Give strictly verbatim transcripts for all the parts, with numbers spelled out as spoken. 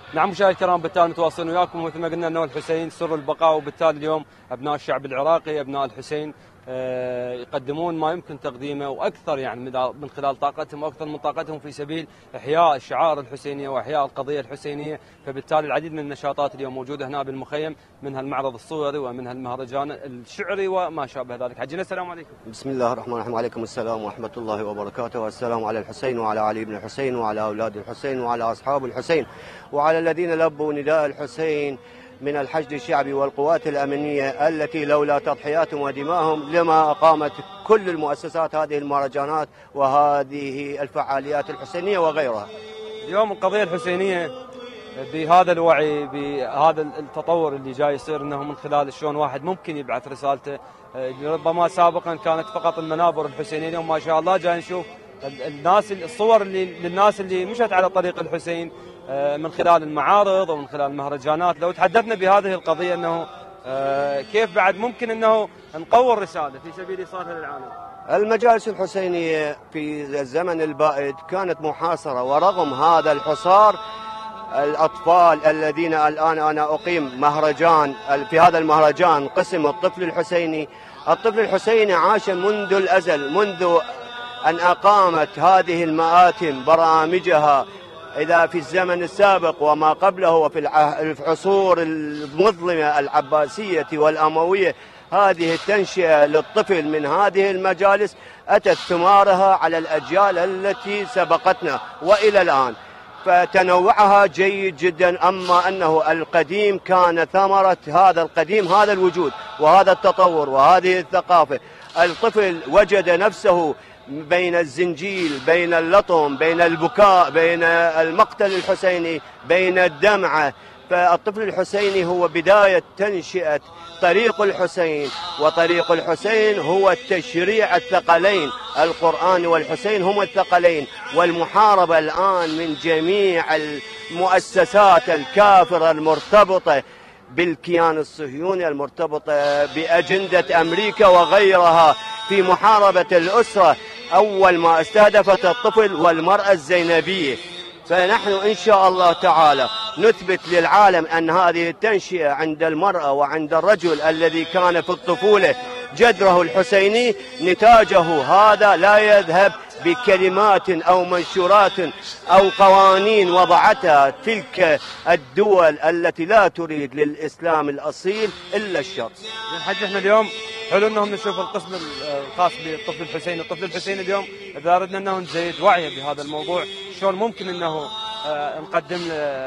نعم مشاهدينا الكرام، بالتالي متواصلين وياكم مثل ما قلنا انه الحسين سر البقاء، وبالتالي اليوم ابناء الشعب العراقي ابناء الحسين يقدمون ما يمكن تقديمه واكثر، يعني من خلال طاقتهم واكثر من طاقتهم في سبيل احياء الشعائر الحسينيه واحياء القضيه الحسينيه. فبالتالي العديد من النشاطات اليوم موجوده هنا بالمخيم، منها المعرض الصوري ومنها المهرجان الشعري وما شابه ذلك. حجينا السلام عليكم. بسم الله الرحمن الرحيم. وعليكم السلام ورحمه الله وبركاته، والسلام على الحسين وعلى علي بن الحسين وعلى اولاد الحسين وعلى اصحاب الحسين وعلى الذين لبوا نداء الحسين من الحشد الشعبي والقوات الأمنية التي لولا تضحياتهم ودمائهم لما أقامت كل المؤسسات هذه المهرجانات وهذه الفعاليات الحسينية وغيرها. اليوم القضية الحسينية بهذا الوعي، بهذا التطور اللي جاي يصير، انه من خلال شلون واحد ممكن يبعث رسالته. ربما سابقا كانت فقط المنابر الحسينية، اليوم ما شاء الله جاي نشوف الناس الصور اللي للناس اللي مشت على طريق الحسين من خلال المعارض ومن خلال المهرجانات. لو تحدثنا بهذه القضية انه كيف بعد ممكن انه نقوّر رسالة في سبيل ايصالها للعالم. المجالس الحسينية في الزمن البائد كانت محاصرة، ورغم هذا الحصار الأطفال الذين الآن أنا أقيم مهرجان في هذا المهرجان قسم الطفل الحسيني. الطفل الحسيني عاش منذ الأزل، منذ أن أقامت هذه المآتم برامجها إذا في الزمن السابق وما قبله وفي العصور المظلمة العباسية والأموية. هذه التنشئة للطفل من هذه المجالس أتت ثمارها على الأجيال التي سبقتنا وإلى الآن، فتنوعها جيد جدا. أما أنه القديم كان ثمرة هذا القديم، هذا الوجود وهذا التطور وهذه الثقافة. الطفل وجد نفسه بين الزنجيل، بين اللطم، بين البكاء، بين المقتل الحسيني، بين الدمعة. فالطفل الحسيني هو بداية تنشئة طريق الحسين، وطريق الحسين هو التشريع الثقلين، القرآن والحسين هم الثقلين. والمحاربة الآن من جميع المؤسسات الكافرة المرتبطة بالكيان الصهيوني، المرتبطة بأجندة أمريكا وغيرها في محاربة الأسرة، أول ما استهدفت الطفل والمرأة الزينبية. فنحن إن شاء الله تعالى نثبت للعالم أن هذه التنشئة عند المرأة وعند الرجل الذي كان في الطفولة جدره الحسيني، نتاجه هذا لا يذهب بكلمات أو منشورات أو قوانين وضعتها تلك الدول التي لا تريد للإسلام الأصيل إلا الشر. الحج احنا اليوم حلو انهم نشوف القسم الخاص بالطفل الحسيني. الطفل الحسيني اليوم اذا اردنا انه نزيد وعيه بهذا الموضوع، شلون ممكن انه نقدم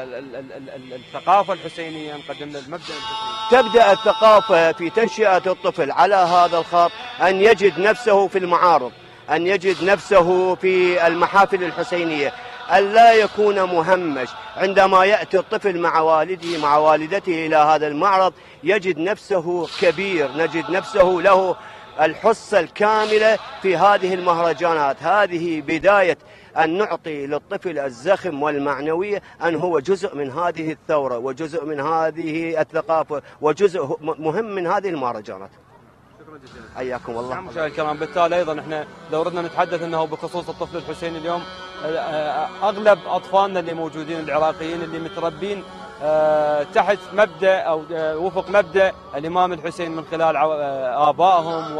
الثقافه الحسينيه، نقدم له المبدا الحسيني؟ تبدا الثقافه في تنشئه الطفل على هذا الخط، ان يجد نفسه في المعارض، ان يجد نفسه في المحافل الحسينيه، أن لا يكون مهمش. عندما يأتي الطفل مع والده مع والدته إلى هذا المعرض يجد نفسه كبير، نجد نفسه له الحصة الكاملة في هذه المهرجانات. هذه بداية أن نعطي للطفل الزخم والمعنوية أن هو جزء من هذه الثورة وجزء من هذه الثقافة وجزء مهم من هذه المهرجانات. شكرا جزيلا. حياكم الله. نعم مشاهدينا الكرام، بالتالي ايضا احنا لو ردنا نتحدث انه بخصوص الطفل الحسيني اليوم، اغلب اطفالنا اللي موجودين العراقيين اللي متربين تحت مبدا او وفق مبدا الامام الحسين من خلال ابائهم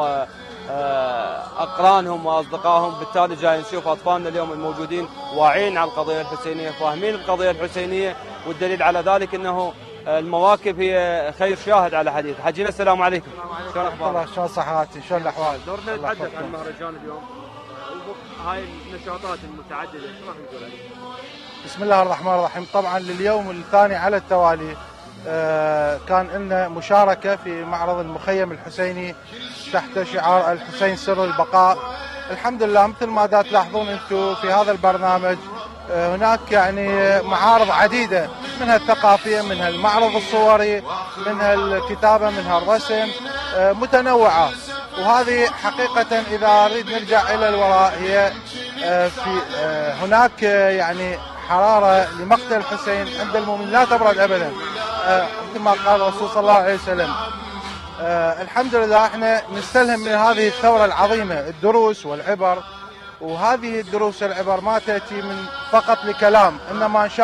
واقرانهم واصدقائهم. بالتالي جاي نشوف اطفالنا اليوم الموجودين واعين على القضيه الحسينيه، فاهمين القضيه الحسينيه، والدليل على ذلك انه المواكب هي خير شاهد على حديث. حجينا السلام عليكم. شلون اخبارك؟ شلون صحتك؟ شلون الاحوال؟ دورنا نتحدث عن المهرجان اليوم وفق هاي النشاطات المتعدده، شو راح نقول عليها؟ بسم الله الرحمن الرحيم. طبعا لليوم الثاني على التوالي كان لنا مشاركه في معرض المخيم الحسيني تحت شعار الحسين سر البقاء. الحمد لله مثل ما دا تلاحظون انتم في هذا البرنامج هناك يعني معارض عديده، منها الثقافيه، منها المعرض الصوري، منها الكتابه، منها الرسم، متنوعه. وهذه حقيقه اذا اريد نرجع الى الوراء هي في هناك يعني حراره لمقتل الحسين عند المؤمن لا تبرد ابدا، مثل ما قال الرسول صلى الله عليه وسلم. الحمد لله احنا نستلهم من هذه الثوره العظيمه الدروس والعبر، وهذه الدروس والعبر ما تاتي من فقط لكلام، انما ان شاء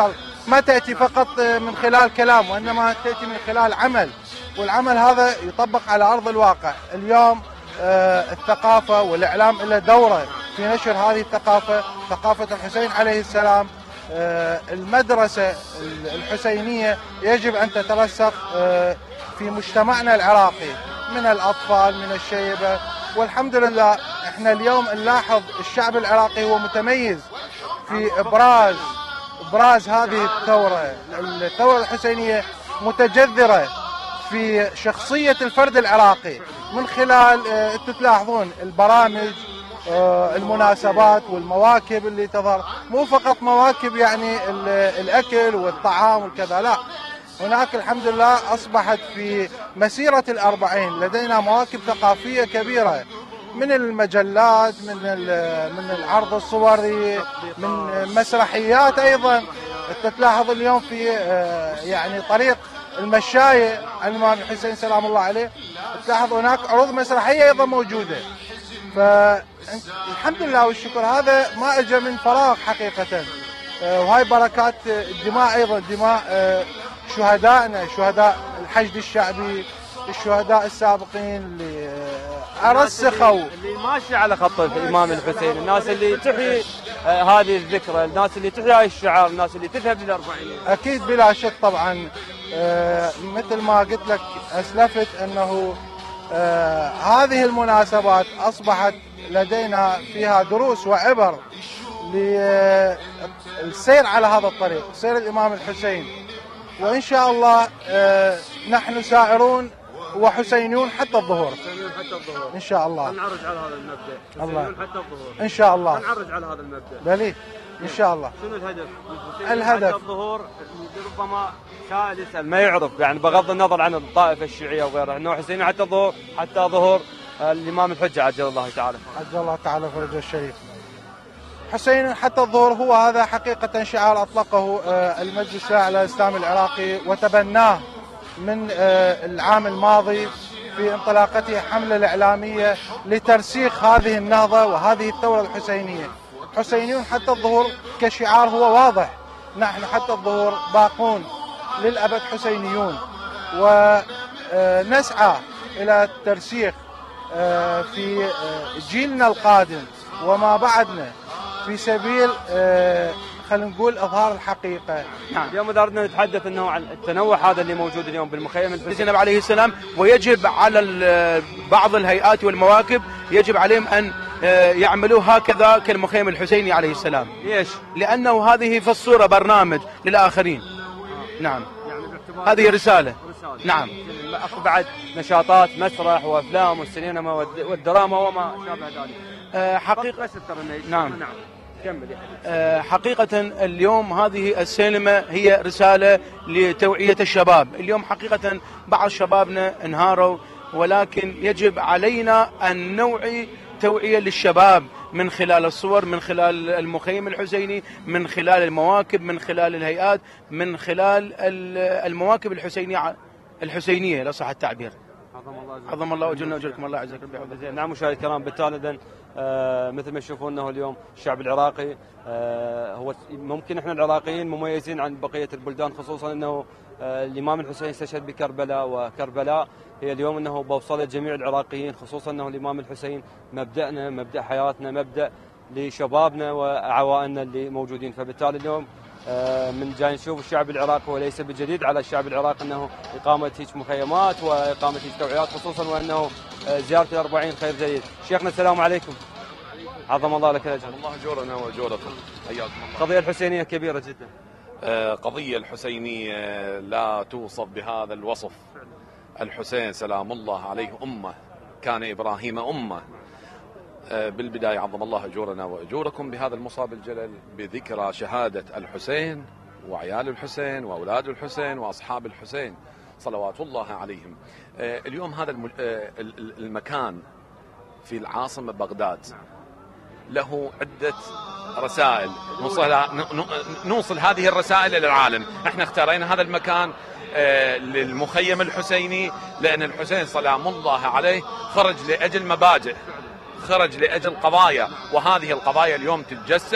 ما تأتي فقط من خلال كلام، وإنما تأتي من خلال عمل، والعمل هذا يطبق على أرض الواقع. اليوم الثقافة والإعلام له دورة في نشر هذه الثقافة، ثقافة الحسين عليه السلام. المدرسة الحسينية يجب أن تترسخ في مجتمعنا العراقي، من الأطفال من الشيبة. والحمد لله احنا اليوم نلاحظ الشعب العراقي هو متميز في إبراز إبراز هذه الثورة. الثورة الحسينية متجذرة في شخصية الفرد العراقي من خلال انتم تلاحظون البرامج، المناسبات والمواكب اللي تظهر، مو فقط مواكب يعني الأكل والطعام وكذا، لا، هناك الحمد لله أصبحت في مسيرة الأربعين لدينا مواكب ثقافية كبيرة، من المجلات، من من العرض الصوري، من مسرحيات أيضا. تلاحظ اليوم في يعني طريق المشاية الإمام الحسين سلام الله عليه، تلاحظ هناك عروض مسرحية أيضا موجودة. فالحمد لله والشكر، هذا ما اجى من فراغ حقيقة، وهاي بركات الدماء أيضا، دماء شهدائنا، شهداء الحشد الشعبي، الشهداء السابقين اللي رسخوا، اللي ماشي على خط الإمام الحسين، الناس اللي تحيي هذه الذكرى، الناس اللي تحيي هاي الشعار، الناس اللي تذهب للأربعين. أكيد بلا شك طبعا. آه مثل ما قلت لك أسلفت أنه آه هذه المناسبات أصبحت لدينا فيها دروس وعبر للسير على هذا الطريق، سير الإمام الحسين. وإن شاء الله آه نحن سائرون وحسينيون حتى الظهور. حسينيون حتى الظهور إن شاء الله. نعرج على هذا المبدأ. حسينيون حتى الظهور. إن شاء الله. نعرج على هذا المبدأ. بلي إن شاء الله. شنو الهدف؟ الهدف حتى الظهور ربما سائل يسأل ما يعرف، يعني بغض النظر عن الطائفة الشيعية وغيرها، أنه حسيني حتى الظهور، حتى ظهور الإمام الحجة عجل الله تعالى. عجل الله تعالى فرجه الشريف. حسين حتى الظهور هو هذا حقيقة شعار أطلقه المجلس الأعلى الإسلامي العراقي وتبناه من العام الماضي في انطلاقته حملة الإعلامية لترسيخ هذه النهضة وهذه الثورة الحسينية. حسينيون حتى الظهور كشعار هو واضح، نحن حتى الظهور باقون للأبد حسينيون، ونسعى إلى الترسيخ في جيلنا القادم وما بعدنا في سبيل خلينا نقول اظهار الحقيقه. نعم. اليوم اذا اردنا نتحدث انه عن التنوع هذا اللي موجود اليوم بالمخيم الحسين عليه السلام، ويجب على بعض الهيئات والمواكب يجب عليهم ان يعملوا هكذا كالمخيم الحسيني عليه السلام. ليش؟ لانه هذه في الصوره برنامج للاخرين. آه. نعم. يعني هذه رساله. رسالة. نعم. اخو بعد نشاطات مسرح وافلام والسينما والدراما وما شابه ذلك. آه حقيقه. نعم. نعم. أه حقيقة اليوم هذه السينما هي رسالة لتوعية الشباب. اليوم حقيقة بعض شبابنا انهاروا، ولكن يجب علينا أن نوعي توعية للشباب من خلال الصور، من خلال المخيم الحسيني، من خلال المواكب، من خلال الهيئات، من خلال المواكب الحسينية الحسينية لا صح التعبير. عظم الله أجرنا وأجركم الله يعزك ربي. نعم مشاهدينا الكرام، بالتالي آه مثل ما تشوفون انه اليوم الشعب العراقي آه هو ممكن احنا العراقيين مميزين عن بقيه البلدان، خصوصا انه آه الامام الحسين استشهد بكربلاء، وكربلاء هي اليوم انه بوصله جميع العراقيين، خصوصا انه الامام الحسين مبدأنا، مبدأ حياتنا، مبدأ لشبابنا وعوائلنا اللي موجودين. فبالتالي اليوم من جاي نشوف الشعب العراقي، وليس بجديد على الشعب العراقي انه اقامه هيك مخيمات واقامه هيك توعيات، خصوصا وانه زياره الأربعين خير جيد. شيخنا السلام عليكم. عظم الله لك الاجر. الله اجورنا واجوركم، حياكم الله. القضيه الحسينيه كبيره جدا. قضيه الحسينيه لا توصف بهذا الوصف. الحسين سلام الله عليه امه، كان ابراهيم امه. بالبداية عظم الله أجورنا وأجوركم بهذا المصاب الجلل بذكرى شهادة الحسين وعيال الحسين وأولاد الحسين وأصحاب الحسين صلوات الله عليهم. اليوم هذا المكان في العاصمة بغداد له عدة رسائل نوصل, نوصل هذه الرسائل إلى العالم. احنا اختارينا هذا المكان للمخيم الحسيني لأن الحسين سلام الله عليه خرج لأجل مبادئ، خرج لأجل قضايا، وهذه القضايا اليوم تتجسد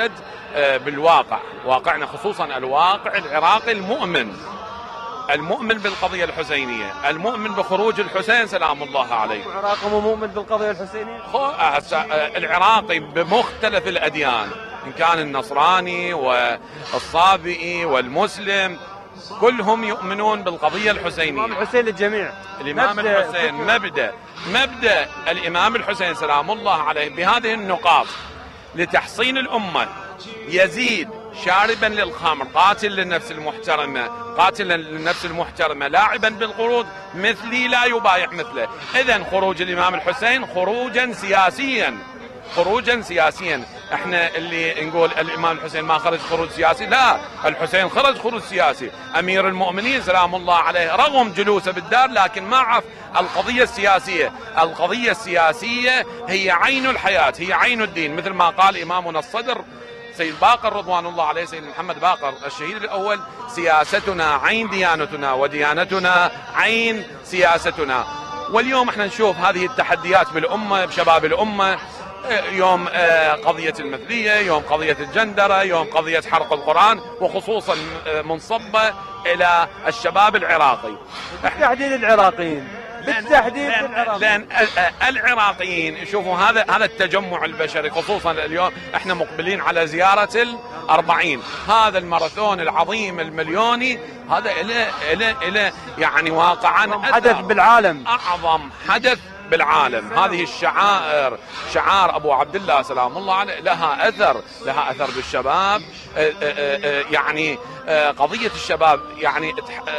بالواقع، واقعنا خصوصا الواقع العراقي المؤمن، المؤمن بالقضية الحسينية، المؤمن بخروج الحسين سلام الله عليه. العراق مو مؤمن بالقضية الحسينية؟ العراقي بمختلف الأديان، إن كان النصراني والصابئي والمسلم كلهم يؤمنون بالقضية الحسينية. الإمام الحسين للجميع. الإمام الحسين مبدأ مبدأ الإمام الحسين سلام الله عليه بهذه النقاط لتحصين الأمة. يزيد شاربا للخمر، قاتل للنفس المحترمة، قاتلا للنفس المحترمة، لاعبا بالقروض، مثلي لا يبايع مثله. إذن خروج الإمام الحسين خروجا سياسيا، خروجا سياسيا. احنا اللي نقول الامام الحسين ما خرج خروج سياسي، لا، الحسين خرج خروج سياسي. امير المؤمنين سلام الله عليه رغم جلوسه بالدار لكن ما عرف القضيه السياسيه، القضيه السياسيه هي عين الحياه، هي عين الدين، مثل ما قال امامنا الصدر سيد باقر رضوان الله عليه، سيد محمد باقر الشهيد الاول: سياستنا عين ديانتنا وديانتنا عين سياستنا. واليوم احنا نشوف هذه التحديات بالامه، بشباب الامه، يوم قضية المثلية، يوم قضية الجندرة، يوم قضية حرق القرآن، وخصوصا منصبة إلى الشباب العراقي. بالتحديد العراقيين، بالتحديد لأن, لأن العراقيين شوفوا هذا هذا التجمع البشري، خصوصا اليوم احنا مقبلين على زيارة الأربعين، هذا الماراثون العظيم المليوني، هذا إله إله إله يعني واقعا حدث بالعالم، أعظم حدث بالعالم. هذه الشعائر، شعار ابو عبد الله سلام الله عليه، لها اثر، لها اثر بالشباب. يعني قضيه الشباب يعني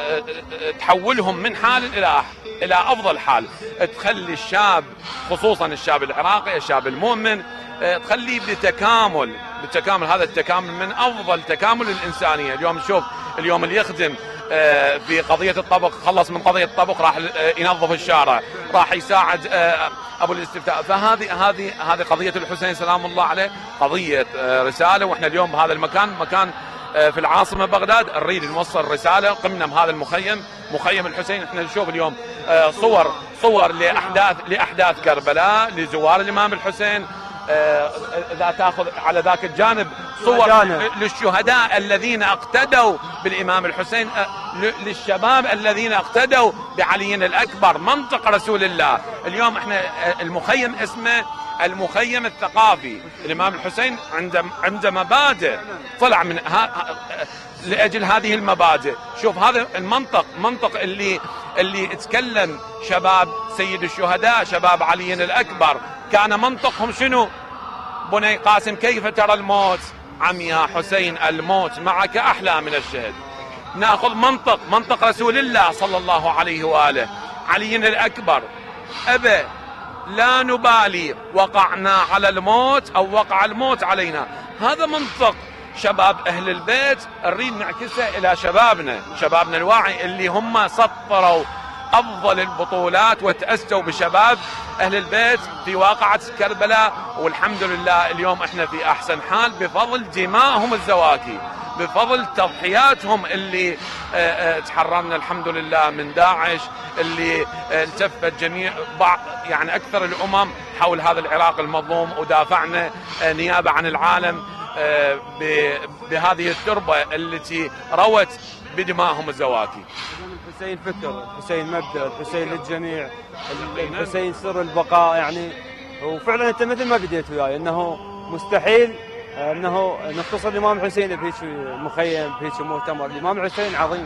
تحولهم من حال الى الى افضل حال، تخلي الشاب خصوصا الشاب العراقي، الشاب المؤمن، تخليه بتكامل، بالتكامل. هذا التكامل من افضل تكامل الانسانيه. اليوم نشوف اليوم اللي يخدم في قضية الطبخ، خلص من قضية الطبخ راح ينظف الشارع، راح يساعد أبو الاستفتاء. فهذه هذه هذه قضية الحسين سلام الله عليه، قضية رسالة. وإحنا اليوم بهذا المكان، مكان في العاصمة بغداد، نريد نوصل رسالة. قمنا بهذا المخيم، مخيم الحسين. إحنا نشوف اليوم صور صور لأحداث لأحداث كربلاء، لزوار الإمام الحسين. إذا تأخذ على ذاك الجانب صور للشهداء الذين اقتدوا بالإمام الحسين، للشباب الذين اقتدوا بعلي الأكبر، منطق رسول الله. اليوم احنا المخيم اسمه المخيم الثقافي. الإمام الحسين عنده عنده مبادئ، طلع من ها لأجل هذه المبادئ. شوف هذا المنطق، منطق اللي اللي تكلم شباب سيد الشهداء، شباب علي الأكبر، كان منطقهم شنو؟ بني قاسم كيف ترى الموت؟ عم يا حسين الموت معك أحلى من الشهد. ناخذ منطق منطق رسول الله صلى الله عليه وآله. علي الأكبر: أبا لا نبالي وقعنا على الموت أو وقع الموت علينا. هذا منطق شباب أهل البيت، نريد نعكسه إلى شبابنا، شبابنا الواعي اللي هم سطروا أفضل البطولات وتأسوا بشباب أهل البيت في واقعة كربلاء. والحمد لله اليوم احنا في أحسن حال بفضل دمائهم الزواكي، بفضل تضحياتهم اللي تحررنا الحمد لله من داعش، اللي التفت جميع بعض يعني أكثر الأمم حول هذا العراق المظلوم، ودافعنا نيابة عن العالم بهذه التربة التي روت بدمائهم الزواكي. الحسين فكر، الحسين مبدأ، الحسين للجميع، الحسين سر البقاء. يعني وفعلا انت مثل ما بديت وياي انه مستحيل انه نختصر الامام الحسين بهيك مخيم، بهيك مؤتمر. الامام الحسين عظيم.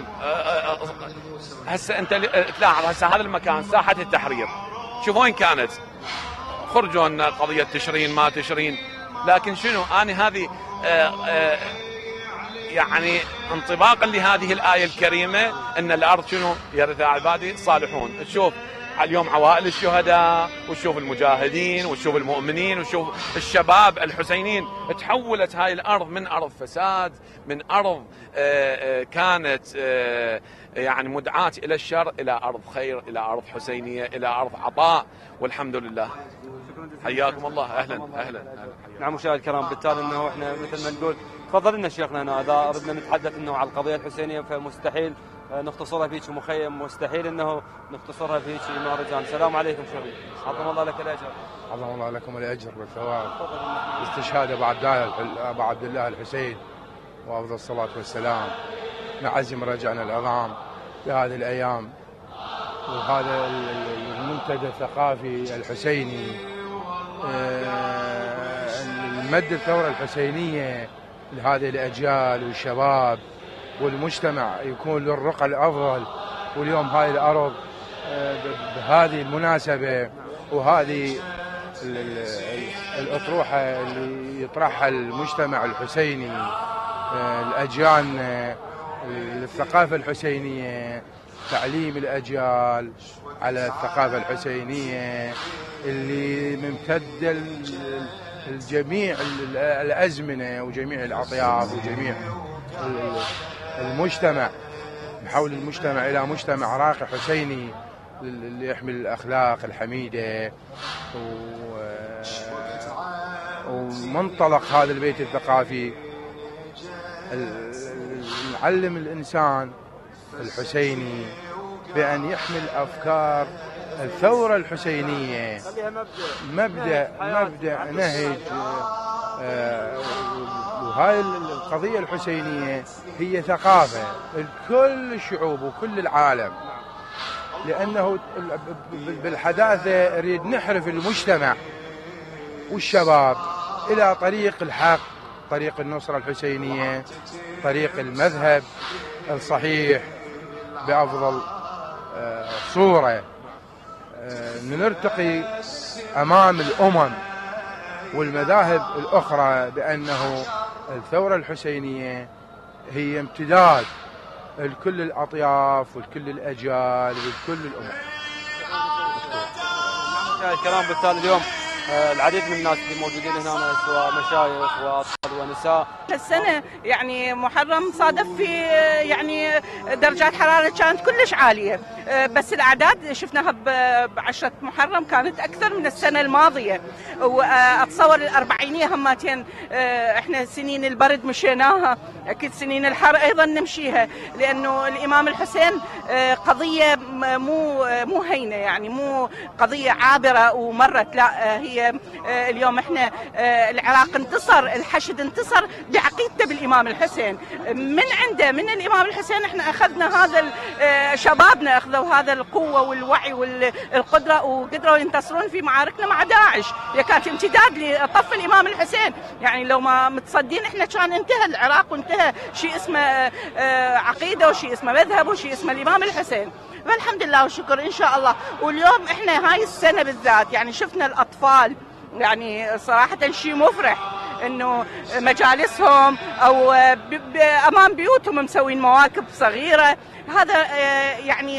هسه انت تلاحظ هسه هذا المكان ساحة التحرير، شوف وين كانت، خرجوا قضية تشرين ما تشرين، لكن شنو انا هذه آآ آآ يعني انطباقا لهذه الآية الكريمة ان الارض شنو يرثها عبادي صالحون. تشوف اليوم عوائل الشهداء، وتشوف المجاهدين، وتشوف المؤمنين، وتشوف الشباب الحسينيين. تحولت هاي الارض من ارض فساد، من ارض كانت يعني مدعاة الى الشر، الى ارض خير، الى ارض حسينية، الى ارض عطاء، والحمد لله. حياكم الله. اهلا اهلا, أهلاً. نعم مشاهدينا الكرام، بالتالي انه احنا مثل ما نقول تفضل لنا شيخنا هنا، اذا اردنا نتحدث انه على القضيه الحسينيه فمستحيل نختصرها فيك مخيم، مستحيل انه نختصرها فيك مهرجان. السلام عليكم شيخنا، عظم الله لك الاجر. عظم الله لكم الاجر والثواب. استشهاد ابو عبد الله ابو عبد الله الحسين وافضل الصلاه والسلام، نعزم رجعنا العظام في هذه الايام، وهذا المنتدى الثقافي الحسيني المد الثوره الحسينيه لهذه الاجيال والشباب والمجتمع يكون للرقى الافضل. واليوم هاي الارض بهذه المناسبه وهذه الاطروحه اللي يطرحها المجتمع الحسيني، الاجيال، الثقافه الحسينيه، تعليم الاجيال على الثقافه الحسينيه اللي ممتده الجميع الازمنه وجميع الاطياف وجميع المجتمع، نحول المجتمع الى مجتمع راقي حسيني اللي يحمل الاخلاق الحميده. ومنطلق هذا البيت الثقافي نعلم الانسان الحسيني بان يحمل افكار الثوره الحسينيه، مبدا مبدا نهج. وهاي القضيه الحسينيه هي ثقافه لكل الشعوب وكل العالم، لانه بالحداثه نريد نحرف المجتمع والشباب الى طريق الحق، طريق النصره الحسينيه، طريق المذهب الصحيح بافضل صوره. نرتقي امام الامم والمذاهب الاخرى بانه الثوره الحسينيه هي امتداد لكل الاطياف ولكل الاجيال ولكل الامم. الكلام بالتالي اليوم العديد من الناس اللي موجودين هنا سواء مشايخ واطفال ونساء. السنه يعني محرم صادف في يعني درجات حراره كانت كلش عاليه، بس الاعداد شفناها بعشره محرم كانت اكثر من السنه الماضيه، واتصور الاربعينيه هماتين احنا سنين البرد مشيناها، اكيد سنين الحر ايضا نمشيها، لانه الامام الحسين قضيه مو مو هينه، يعني مو قضيه عابره ومرت، لا هي اليوم احنا العراق انتصر، الحشد انتصر بعقيدته بالامام الحسين، من عنده من الامام الحسين احنا اخذنا هذا، شبابنا اخذوا هذا القوه والوعي والقدره وقدروا ينتصرون في معاركنا مع داعش، هي كانت امتداد لطف الامام الحسين، يعني لو ما متصدين احنا كان انتهى العراق وانتهى شيء اسمه عقيده وشيء اسمه مذهب وشيء اسمه الامام الحسين. فالحمد لله والشكر ان شاء الله. واليوم احنا هاي السنه بالذات يعني شفنا الاطفال، يعني صراحه شيء مفرح انه مجالسهم او امام بيوتهم مسوين مواكب صغيره، هذا يعني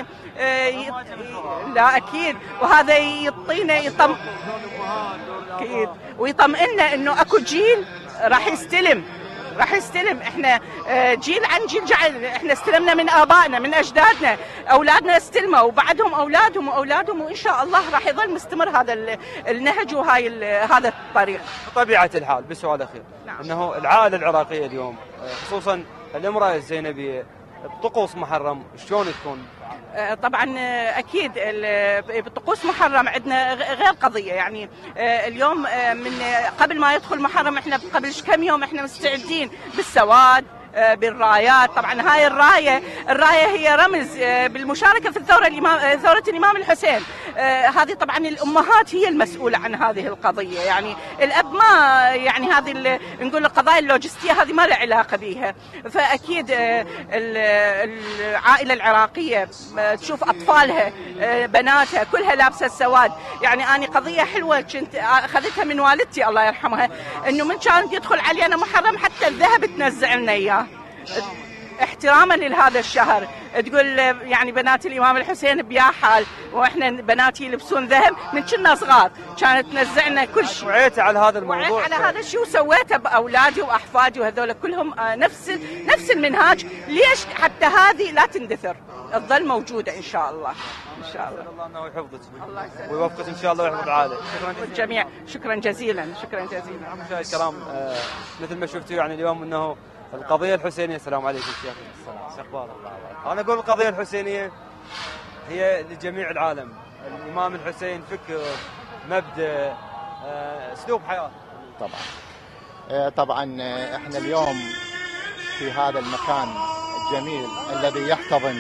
لا اكيد، وهذا يعطينا يطم اكيد ويطمئنا انه اكو جيل راح يستلم راح يستلم. احنا جيل عن جيل جعل، احنا استلمنا من ابائنا من اجدادنا، اولادنا استلموا وبعدهم اولادهم واولادهم، وان شاء الله راح يظل مستمر هذا النهج وهاي هذا الطريق. بطبيعه الحال بسؤال اخير، نعم. انه العائله العراقيه اليوم خصوصا الامراه الزينبيه بطقوس محرم شلون تكون؟ طبعا اكيد بطقوس محرم عندنا غير قضيه، يعني اليوم من قبل ما يدخل محرم احنا قبل كم يوم احنا مستعدين بالسواد بالرايات. طبعا هاي الرايه الرايه هي رمز بالمشاركه في الثوره الامام ثوره الامام الحسين. هذه طبعا الامهات هي المسؤوله عن هذه القضيه، يعني الاب ما يعني هذه نقول القضايا اللوجستيه هذه ما لها علاقه بها. فاكيد العائله العراقيه تشوف اطفالها بناتها كلها لابسه السواد، يعني انا قضيه حلوه كنت اخذتها من والدتي الله يرحمها، انه من كان يدخل علينا محرم حتى الذهب تنزع لنا اياه احتراما لهذا الشهر. تقول يعني بنات الامام الحسين بيا حال، واحنا بناتي يلبسون ذهب من كنا صغار، كانت تنزعنا كل شيء. وعيت على هذا الموضوع. وعيت على هذا الشيء وسويته باولادي واحفادي وهذول كلهم نفس نفس المنهاج. ليش حتى هذه لا تندثر، تظل موجوده ان شاء الله. ان شاء الله. الله انه يحفظك الله يسلمك ويوفقك ان شاء الله ويحفظ عائلة. شكرا جزيلا. الجميع شكرا جزيلا شكرا جزيلا. مشاهدينا الكرام، آه مثل ما شفتوا يعني اليوم انه القضيه الحسينيه. السلام عليكم شيخ. شو اخبارك؟ انا اقول القضيه الحسينيه هي لجميع العالم. الامام الحسين فكر، مبدا، آه اسلوب حياه. طبعا آه طبعا آه احنا اليوم في هذا المكان الجميل الذي يحتضن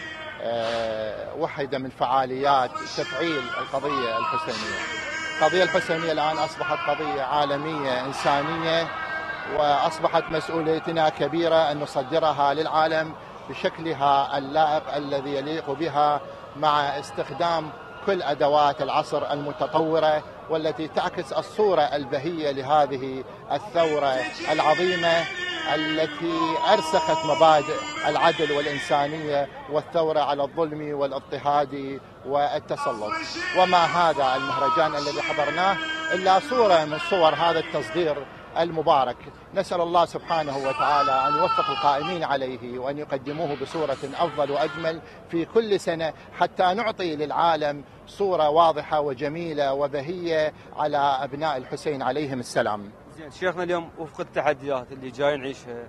آه واحده من فعاليات تفعيل القضيه الحسينيه. القضيه الحسينيه الان اصبحت قضيه عالميه انسانيه، واصبحت مسؤوليتنا كبيره ان نصدرها للعالم بشكلها اللائق الذي يليق بها، مع استخدام كل ادوات العصر المتطوره والتي تعكس الصوره البهيه لهذه الثوره العظيمه التي ارسخت مبادئ العدل والانسانيه والثوره على الظلم والاضطهاد والتسلط. وما هذا المهرجان الذي حضرناه الا صوره من صور هذا التصدير المبارك. نسأل الله سبحانه وتعالى أن يوفق القائمين عليه وأن يقدموه بصورة أفضل وأجمل في كل سنة، حتى نعطي للعالم صورة واضحة وجميلة وبهية على أبناء الحسين عليهم السلام. زين شيخنا، اليوم وفق التحديات اللي جاي نعيشها،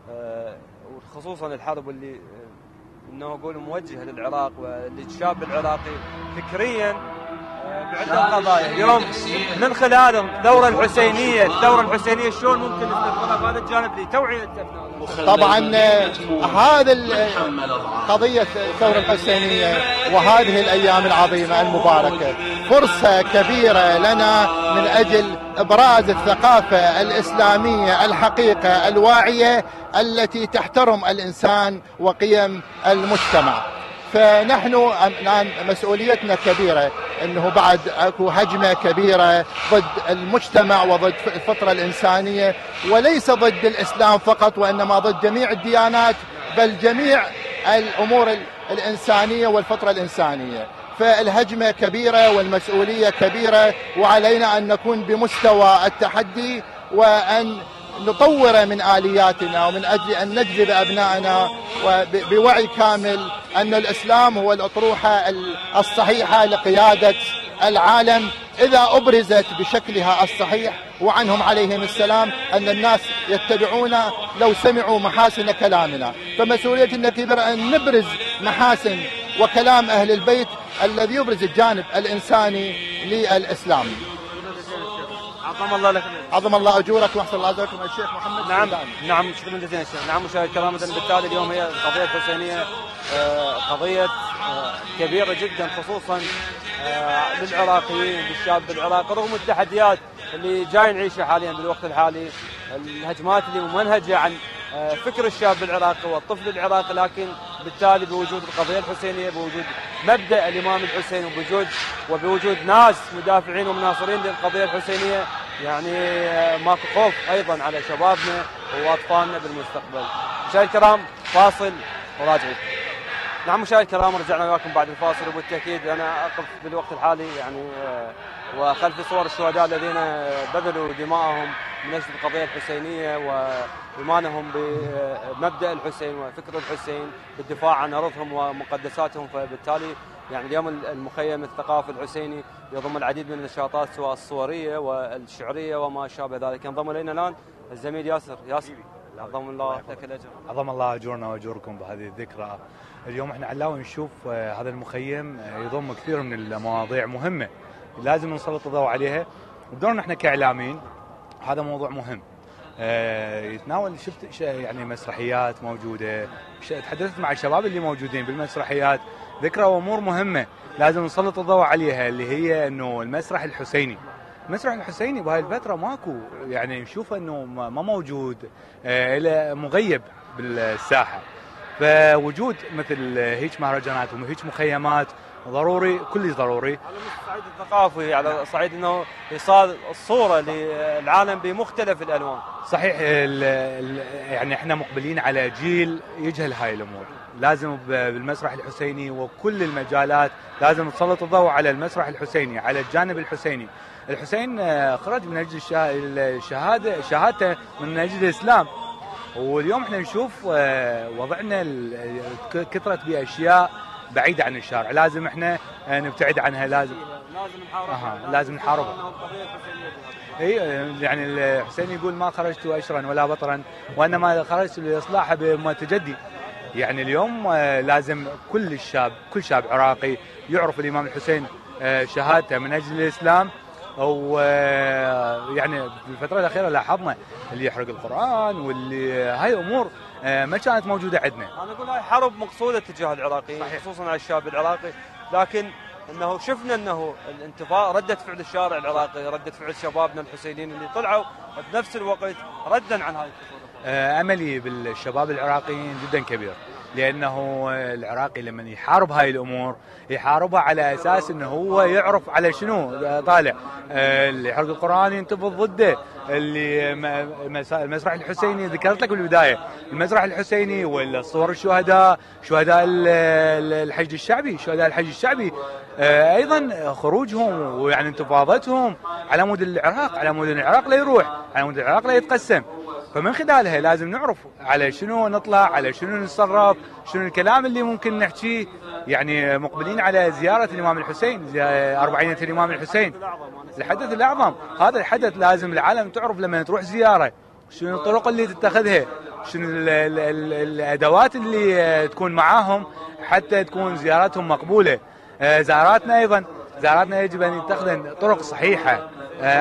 وخصوصا الحرب اللي آه انه اقول موجهه للعراق وللشاب العراقي فكريا بعدة قضايا، اليوم من خلال الثورة الحسينية، الثورة الحسينية شلون ممكن نستثمرها بهذا الجانب لتوعية أبنائنا؟ طبعا هذا قضية الثورة الحسينية وهذه الأيام العظيمة المباركة فرصة كبيرة لنا من أجل إبراز الثقافة الإسلامية الحقيقة الواعية التي تحترم الإنسان وقيم المجتمع. فنحن الآن مسؤوليتنا كبيرة، أنه بعد أكو هجمة كبيرة ضد المجتمع وضد الفطرة الإنسانية، وليس ضد الإسلام فقط وإنما ضد جميع الديانات، بل جميع الأمور الإنسانية والفطرة الإنسانية. فالهجمة كبيرة والمسؤولية كبيرة، وعلينا أن نكون بمستوى التحدي وأن نطور من آلياتنا، ومن أجل أن نجذب أبنائنا بوعي كامل أن الإسلام هو الأطروحة الصحيحة لقيادة العالم إذا أبرزت بشكلها الصحيح، وعنهم عليهم السلام أن الناس يتبعون لو سمعوا محاسن كلامنا. فمسؤوليتنا كبيرة أن نبرز محاسن وكلام أهل البيت الذي يبرز الجانب الإنساني للإسلام. عظم الله لك. عظم الله اجورك واحسن الله اجركم الشيخ محمد. نعم سلطان. نعم شكرا جزيلا شيخ. نعم مشاهد كرام، بالتالي اليوم هي القضيه الحسينيه قضيه كبيره جدا، خصوصا للعراقيين، للشاب العراقي، رغم التحديات اللي جاي نعيشها حاليا بالوقت الحالي، الهجمات اللي ممنهجه عن فكر الشاب العراقي والطفل العراقي، لكن بالتالي بوجود القضيه الحسينيه، بوجود مبدا الامام الحسين، وبوجود وبوجود ناس مدافعين ومناصرين للقضيه الحسينيه، يعني ماكو خوف ايضا على شبابنا واطفالنا بالمستقبل. مشاهدينا الكرام فاصل وراجعين. نعم مشاهدينا الكرام، رجعنا وياكم بعد الفاصل، وبالتاكيد انا اقف بالوقت الحالي يعني وخلف صور الشهداء الذين بذلوا دماءهم من اجل القضيه الحسينيه وايمانهم بمبدا الحسين وفكر الحسين بالدفاع عن ارضهم ومقدساتهم. فبالتالي يعني اليوم المخيم الثقافي الحسيني يضم العديد من النشاطات سواء الصوريه والشعريه وما شابه ذلك. ينضم الينا الان الزميل ياسر. ياسر عظم الله لك الاجر. عظم الله اجورنا واجوركم بهذه الذكرى. اليوم احنا علاوه نشوف هذا المخيم يضم كثير من المواضيع مهمه لازم نسلط الضوء عليها، ودورنا احنا كاعلاميين هذا موضوع مهم. يتناول شفت يعني مسرحيات موجوده، تحدثت مع الشباب اللي موجودين بالمسرحيات، ذكرى وامور مهمه لازم نسلط الضوء عليها، اللي هي انه المسرح الحسيني. المسرح الحسيني بهاي الفتره ماكو، يعني نشوف انه ما موجود، الى مغيب بالساحه. فوجود مثل هيك مهرجانات وهيك مخيمات ضروري، كلش ضروري على الصعيد الثقافي، على صعيد انه ايصال الصوره للعالم بمختلف الالوان. صحيح. ال ال يعني احنا مقبلين على جيل يجهل هاي الامور، لازم بالمسرح الحسيني وكل المجالات لازم نسلط الضوء على المسرح الحسيني، على الجانب الحسيني. الحسين خرج من اجل الشهاده شهادته من اجل الاسلام، واليوم احنا نشوف وضعنا كثرت باشياء بعيده عن الشارع، لازم احنا نبتعد عنها، لازم لازم نحاربها أه. لازم نحاربها. اي يعني الحسين يقول ما خرجت اشرا ولا بطرا وانما خرجت لاصلاح بما تجدي. يعني اليوم لازم كل الشاب كل شاب عراقي يعرف الامام الحسين شهادته من اجل الاسلام. ويعني في الفتره الاخيره لاحظنا اللي يحرق القران واللي هاي امور ما كانت موجوده عندنا. انا اقول هاي حرب مقصوده تجاه العراقيين خصوصا على الشاب العراقي، لكن انه شفنا انه الانتفاضه رده فعل الشارع العراقي، رده فعل شبابنا الحسينيين اللي طلعوا بنفس الوقت ردا عن هاي الخطوره. املي بالشباب العراقيين جدا كبير، لانه العراقي لما يحارب هاي الامور يحاربها على اساس انه هو يعرف على شنو طالع. اللي يحرق القران ينتفض ضده، اللي المسرح الحسيني ذكرت لك بالبدايه، المسرح الحسيني ولا صور الشهداء، شهداء الحشد الشعبي، شهداء الحشد الشعبي ايضا خروجهم ويعني انتفاضتهم على مود العراق، على مود العراق لا يروح، على مود العراق لا يتقسم. فمن خلالها لازم نعرف على شنو نطلع، على شنو نتصرف، شنو الكلام اللي ممكن نحكيه. يعني مقبلين على زيارة الإمام الحسين، أربعينية الإمام الحسين، الحدث الأعظم. هذا الحدث لازم العالم تعرف لما تروح زيارة شنو الطرق اللي تتخذها، شنو ال ال ال الأدوات اللي تكون معاهم حتى تكون زياراتهم مقبولة. زياراتنا أيضا زياراتنا يجب أن يتخذن طرق صحيحة.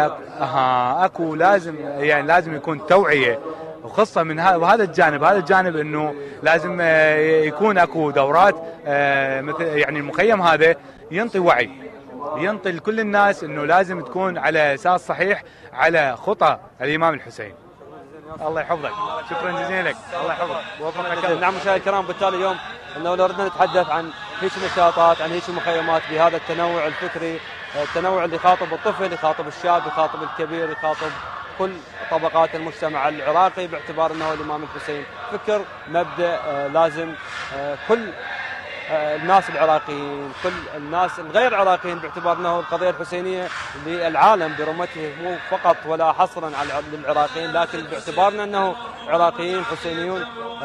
اها اكو لازم يعني لازم يكون توعيه وخاصه من هذا وهذا الجانب، هذا الجانب انه لازم يكون اكو دورات مثل يعني المخيم هذا ينطي وعي، ينطي لكل الناس انه لازم تكون على اساس صحيح على خطى الامام الحسين. الله يحفظك، شكرا جزيلا لك، الله يحفظك ووفقك. نعم مشاهدينا الكرام، بالتالي اليوم انه لو ردنا نتحدث عن هيك نشاطات، عن هيك مخيمات بهذا التنوع الفكري، التنوع اللي يخاطب الطفل، يخاطب الشاب، يخاطب الكبير، يخاطب كل طبقات المجتمع العراقي، باعتبار انه الامام الحسين فكر مبدأ لازم كل الناس العراقيين، كل الناس الغير عراقيين، باعتبار انه القضيه الحسينيه للعالم برمته مو فقط ولا حصرا على العراقيين، لكن باعتبارنا انه عراقيين حسينيون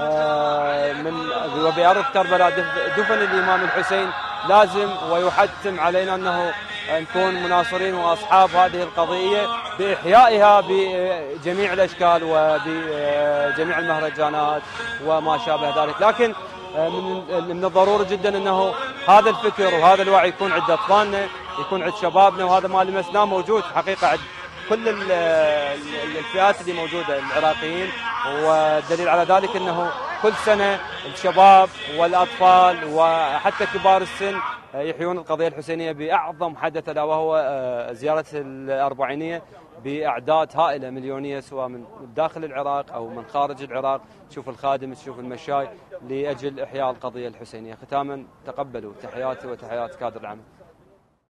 من وبأرض كربلاء دفن الامام الحسين، لازم ويحتم علينا انه نكون مناصرين واصحاب هذه القضيه باحيائها بجميع الاشكال وبجميع المهرجانات وما شابه ذلك. لكن من من الضروري جدا انه هذا الفكر وهذا الوعي يكون عند اطفالنا، يكون عند شبابنا، وهذا ما لمسناه موجود حقيقه عند كل الفئات اللي موجوده العراقيين. والدليل على ذلك انه كل سنه الشباب والاطفال وحتى كبار السن يحيون القضيه الحسينيه باعظم حدث الا وهو زياره الاربعينيه باعداد هائله مليونيه، سواء من داخل العراق او من خارج العراق. تشوف الخادم، تشوف المشاي لاجل احياء القضيه الحسينيه. ختاما تقبلوا تحياتي وتحيات كادر العمل.